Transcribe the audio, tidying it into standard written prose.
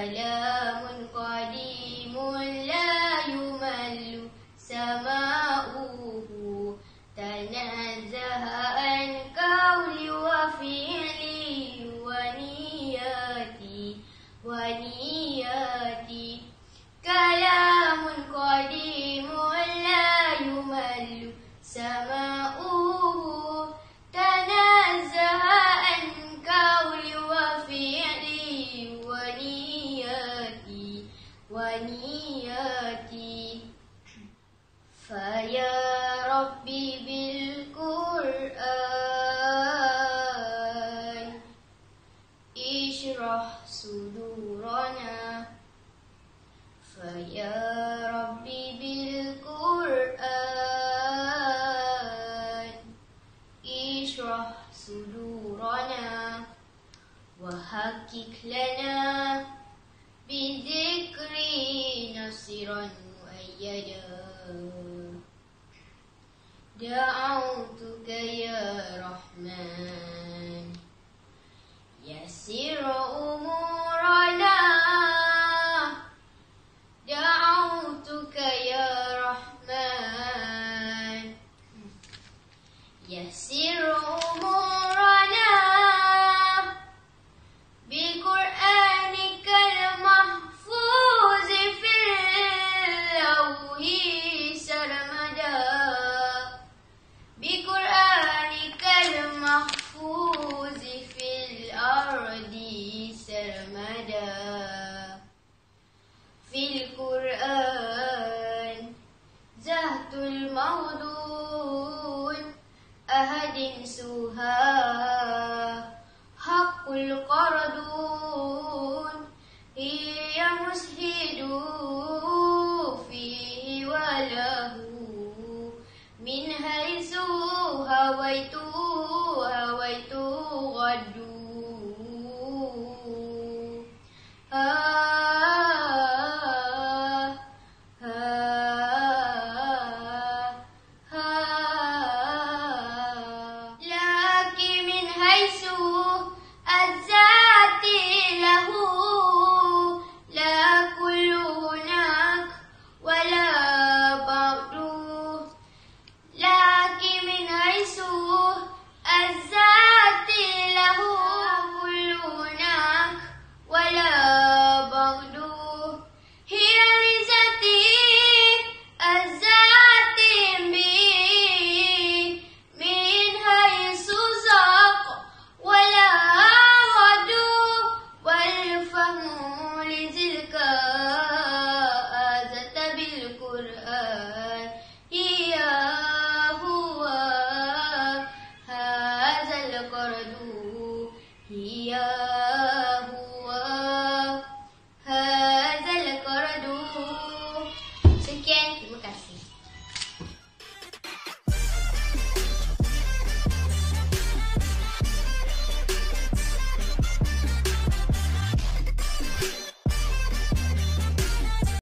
kalamun qadimun la yumallu sama'uhu tanazzaha an qawli wa fi'li wa niyati kalamun qadimun la yumallu sama'uhu tanazzaha an qawli wa fi'li wa niyati faya rabbi bil Qur'an ishrah sudurana faya rabbi bil Qur'an ishrah sudurana wa hakik lana bizikri nasiran muayyada da'autuka ya Rahman yassir umurana da'autuka ya Rahman yassir umurana biqur'anikal mahfuz fil lawhi sarmada biqur'anikal mahfuz fil ardi sarmada fil Qur'an zahtul maudun ahadin suha haqqul qardun hiya mushidu fihi walahu min haisu hawaitu ghaddu